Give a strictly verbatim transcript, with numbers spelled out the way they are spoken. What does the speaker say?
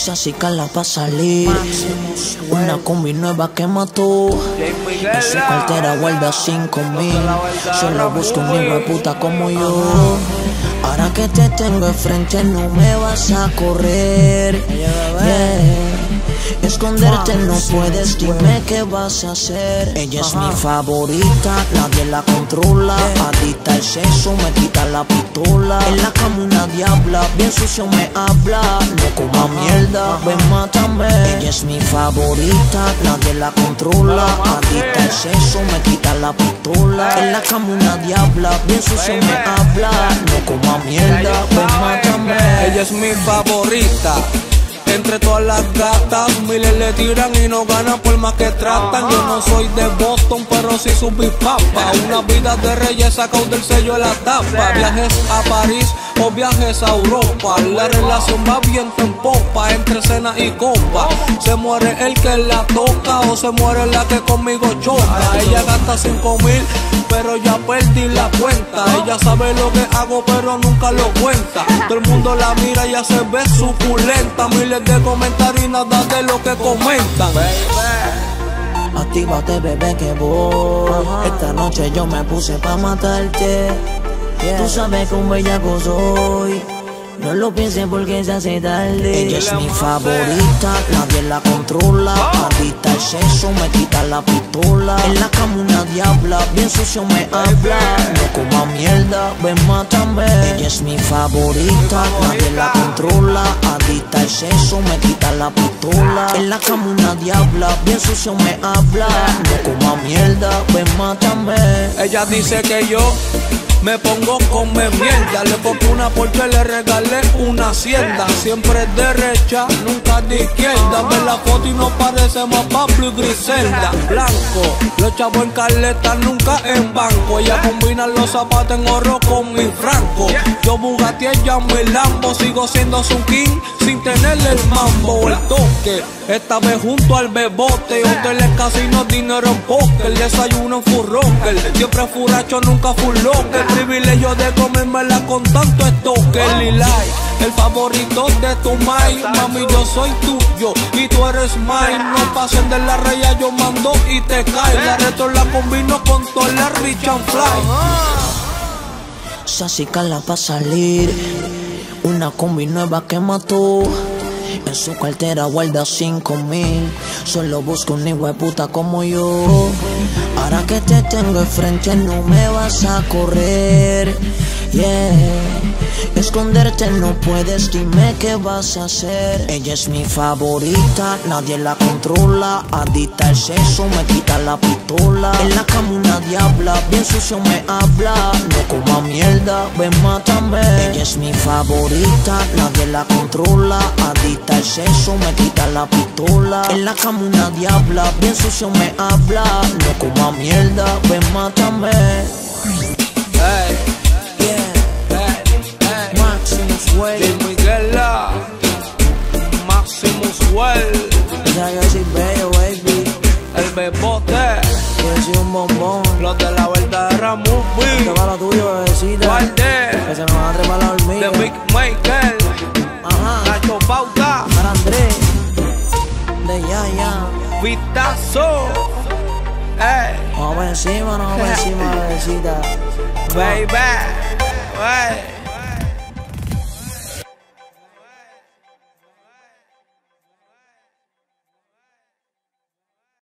Sassy Carla pa' salir. Una combi nueva que mató. En su cartera guarda cinco mil. Solo busco un hijo de puta como yo. Ahora que te tengo enfrente no me vas a correr. Yeah. Esconderte no puedes, dime qué vas a hacer. Ella es mi favorita, nadie la controla. Adicta al sexo, me quita la pistola. En la cama una diabla, bien sucio me habla. No coma mierda, ven mátame. Ella es mi favorita, nadie la controla. Adicta al sexo, me quita la pistola. En la cama una diabla, bien sucio me habla. No coma mierda, ven mátame. Ella es mi favorita. Entre todas las gatas, miles le tiran y no ganan por más que tratan. Yo no soy de Boston, pero sí soy Big Papa. Una vida de reyes sacado del sello de la tapa. Viajes a París o viajes a Europa. La relación va viento en popa, entre cena y copa. Se muere el que la toca o se muere la que conmigo choca. Ella gasta cinco mil, pero ya perdí la cuenta. Ella sabe lo que hago, pero nunca lo cuenta. Todo el mundo la mira y ya se ve suculenta. Miles de comentarios y nada de lo que comentan. Actívate, bebé, que voy. Esta noche yo me puse pa' matarte. Tú sabes que un bellaco soy. No lo pienses porque se hace tarde. Ella es mi favorita, nadie la controla. Adicta al sexo, me quita la pistola. En la cama una diabla, bien sucio me habla. No coma mierda, ven mátame. Ella es mi favorita, nadie la controla. Adicta al sexo, me quita la pistola. En la cama una diabla, bien sucio me habla. No coma mierda, ven mátame. Ella dice que yo me pongo come mierda. Le pongo una porque le regalé una hacienda. Siempre es derecha, nunca de izquierda. Ve la foto y no parecemos Pablo y Griselda. Blanco, los chavos en caleta, nunca en banco. Ella combina los zapatos en oro con mi franco. Yo Bugatti, ella mi Lambo. Sigo siendo su king sin tenerle el mambo. El toque, esta vez junto al bebote. Hoteles, casinos, dinero en póker. Desayuno en full rocker. Siempre furracho, nunca full locker. Privilegio de comérmela con tanto estoque. Lilay, el favorito de tu mai. Mami, yo soy tuyo y tú eres mine. No pasen de la raya, yo mando y te cae. La reto la combino con toda la Rich and Fly. Sassy Carla pa' salir. Una combi nueva que mató. En su cartera guarda cinco mil. Solo busco un hijo de puta como yo. Ahora que te tengo enfrente no me vas a correr. Yeah. Esconderte no puedes, dime qué vas a hacer. Ella es mi favorita, nadie la controla. Adicta al sexo, me quita la pistola. En la cama una diabla, bien sucio me habla. No coma mierda, ven mátame. Ella es mi favorita, nadie la controla. Adicta al sexo, me quita la pistola. En la cama una diabla, bien sucio me habla. No coma mierda, ven mátame. Hey. Well, Miguela, Maximus Well, ya yo soy bello, baby. el bebote, Yo soy un bombón. los de la verdadera movie. Este va lo tuyo, bebecita. Guarde, Que se me van a trepar la hormiga. The Big Maker, Ajá. Nacho Pauta, Para Andrés. De ya, ya. Vistazo, hey, Vamos por encima, no vamos por encima, bebecita. baby, hey.